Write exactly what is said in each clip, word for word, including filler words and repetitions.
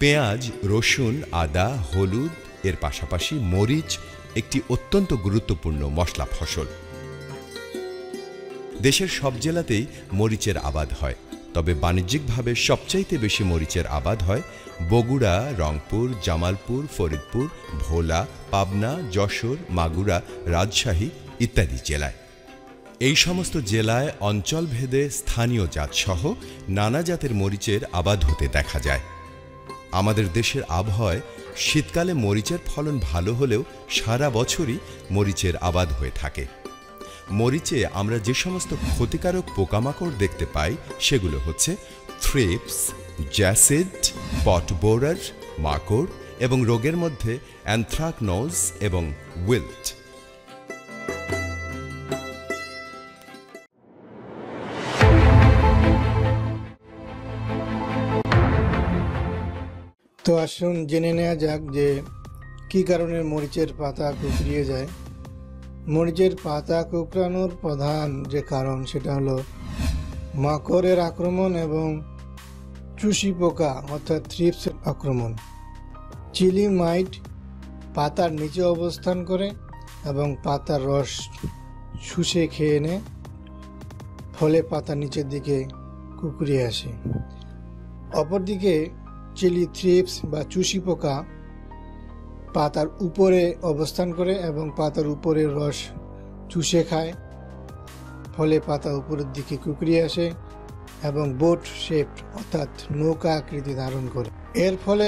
পেঁয়াজ, রসুন, আদা, হলুদ এর পাশাপাশি মরিচ একটি অত্যন্ত গুরুত্বপূর্ণ মশলা ফসল। দেশের সব জেলাতেই মরিচের আবাদ হয়, তবে বাণিজ্যিকভাবে সবচাইতে বেশি মরিচের আবাদ হয় বগুড়া, রংপুর, জামালপুর, ফরিদপুর, ভোলা, পাবনা, যশোর, মাগুরা, রাজশাহী ইত্যাদি জেলায়। এই সমস্ত জেলায় অঞ্চলভেদে স্থানীয় জাতসহ নানা জাতের মরিচের আবাদ হতে দেখা যায়। আমাদের দেশের আবহাওয়ায় শীতকালে মরিচের ফলন ভালো হলেও সারা বছরই মরিচের আবাদ হয়ে থাকে। মরিচে আমরা যে সমস্ত ক্ষতিকারক পোকামাকড় দেখতে পাই সেগুলো হচ্ছে থ্রিপস, জ্যাসিড, পট বোরার, মাকড় এবং রোগের মধ্যে অ্যানথ্রাকনোজ এবং উইল্ট। তো আসুন জেনে নেওয়া যাক যে কী কারণে মরিচের পাতা কুঁকড়িয়ে যায়। মরিচের পাতা কুঁকড়ানোর প্রধান যে কারণ সেটা হলো মাকড়ের আক্রমণ এবং চুষি পোকা অর্থাৎ থ্রিপসের আক্রমণ। চিলি মাইট পাতার নিচে অবস্থান করে এবং পাতার রস শুষে খেয়ে নেয়, ফলে পাতা নিচের দিকে কুঁকড়িয়ে আসে। অপরদিকে চিলি থ্রিপস বা চুষি পোকা পাতার উপরে অবস্থান করে এবং পাতার উপরের রস চুষে খায়, ফলে পাতা উপরের দিকে কুঁকড়িয়ে আসে এবং বোট শেপড অর্থাৎ নৌকা আকৃতি ধারণ করে। এর ফলে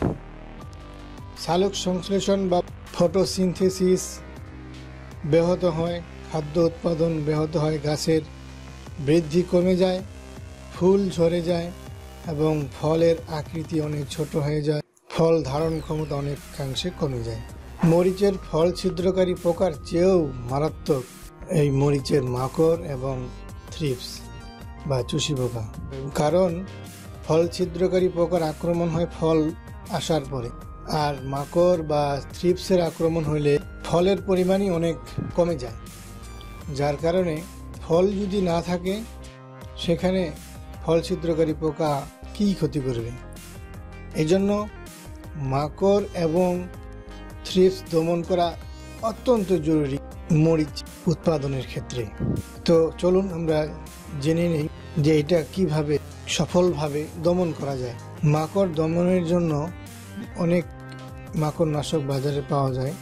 সালোক সংশ্লেষণ বা ফটোসিনথেসিস ব্যাহত হয়, খাদ্য উৎপাদন ব্যাহত হয়, গাছের বৃদ্ধি কমে যায়, ফুল ঝরে যায় এবং ফলের আকৃতি অনেক ছোট হয়ে যায়, ফল ধারণ ক্ষমতা অনেকাংশে কমে যায়। মরিচের ফল ছিদ্রকারী পোকার চেয়েও মারাত্মক এই মরিচের মাকড় এবং থ্রিপস বা চুষি পোকা, কারণ ফল ছিদ্রকারী পোকার আক্রমণ হয় ফল আসার পরে, আর মাকড় বা থ্রিপসের আক্রমণ হলে ফলের পরিমাণই অনেক কমে যায়, যার কারণে ফল যদি না থাকে সেখানে ফল ছিদ্রকারী পোকা কী ক্ষতি করবে। এই জন্য মাকড় এবং থ্রিপস দমন করা অত্যন্ত জরুরি মরিচ উৎপাদনের ক্ষেত্রে। তো চলুন আমরা জেনে নিই যে এটা কিভাবে সফলভাবে দমন করা যায়। মাকড় দমনের জন্য অনেক মাকড়নাশক বাজারে পাওয়া যায়,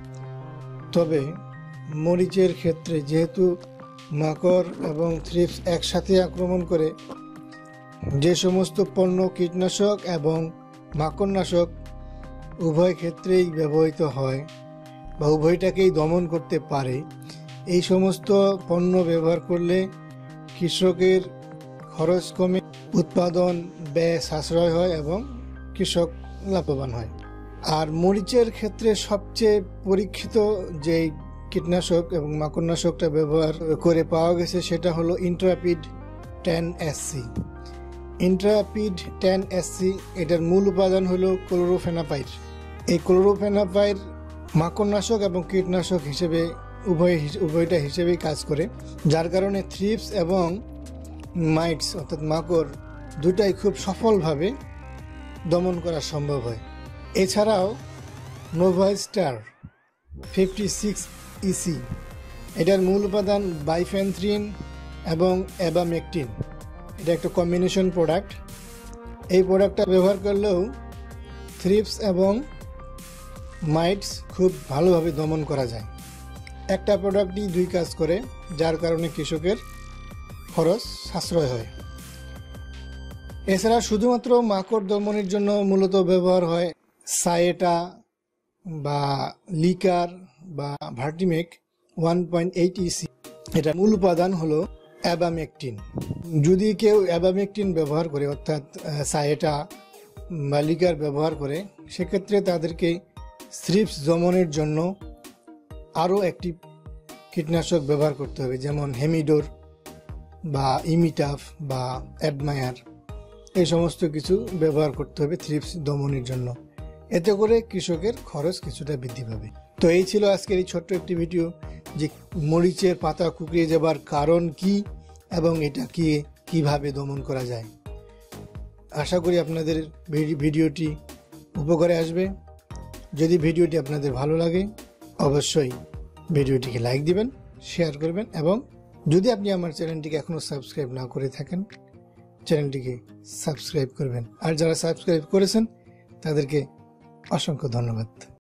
তবে মরিচের ক্ষেত্রে যেহেতু মাকড় এবং থ্রিপস একসাথে আক্রমণ করে, যে সমস্ত পণ্য কীটনাশক এবং মাকড়নাশক উভয় ক্ষেত্রেই ব্যবহৃত হয় বা উভয়টাকেই দমন করতে পারে, এই সমস্ত পণ্য ব্যবহার করলে কৃষকের খরচ কমে, উৎপাদন ব্যয় সাশ্রয় হয় এবং কৃষক লাভবান হয়। আর মরিচের ক্ষেত্রে সবচেয়ে পরীক্ষিত যে কীটনাশক এবং মাকড়নাশকটা ব্যবহার করে পাওয়া গেছে সেটা হলো ইন্ট্রাপিড টেন এস সি। ইন্ট্রাপিড টেন এস সি এটার মূল উপাদান হলো ক্লোরোফেনাপাইর। এই ক্লোরোফেনাপাইর মাকড়নাশক এবং কীটনাশক হিসেবে উভয় উভয়টা হিসেবেই কাজ করে, যার কারণে থ্রিপস এবং মাইটস অর্থাৎ মাকড় দুটাই খুব সফলভাবে দমন করা সম্ভব হয়। এছাড়াও নোভাস্টার ফিফটি সিক্স ইসি এটার মূল উপাদান বাইফেনথ্রিন এবং অ্যাবামেকটিন। এটা একটা কম্বিনেশন প্রোডাক্ট। এই প্রোডাক্টটা ব্যবহার করলেও থ্রিপস এবং মাইটস খুব ভালোভাবে দমন করা যায়। একটা প্রোডাক্টই দুই কাজ করে, যার কারণে কৃষকের খরচ সাশ্রয় হয়। এছাড়া শুধুমাত্র মাকড় দমনের জন্য মূলত ব্যবহার হয় সায়েটা বা লিকার বা Vertimec one point eight EC. এটা মূল উপাদান হলো অ্যাবামেকটিন। যদি কেউ অ্যাবামেকটিন ব্যবহার করে অর্থাৎ সায়েটা বা লিকার ব্যবহার করে, সেক্ষেত্রে তাদেরকে থ্রিপস দমনের জন্য আরও একটি কীটনাশক ব্যবহার করতে হবে, যেমন হেমিডোর বা ইমিটাফ বা অ্যাডমায়ার, এই সমস্ত কিছু ব্যবহার করতে হবে থ্রিপস দমনের জন্য। এতে করে কৃষকের খরচ কিছুটা বৃদ্ধি পাবে। তো এই ছিল আজকের এই ছোট্ট একটি ভিডিও যে মরিচের পাতা কুঁকড়িয়ে যাবার কারণ কি এবং এটা কি কিভাবে দমন করা যায়। আশা করি আপনাদের ভিডি- ভিডিওটি উপকারে আসবে। যদি ভিডিওটি আপনাদের ভালো লাগে অবশ্যই ভিডিওটিকে লাইক দিবেন, শেয়ার করবেন এবং যদি আপনি আমার চ্যানেলটিকে এখনও সাবস্ক্রাইব না করে থাকেন চ্যানেলটিকে সাবস্ক্রাইব করবেন। আর যারা সাবস্ক্রাইব করেছেন তাদেরকে অসংখ্য ধন্যবাদ।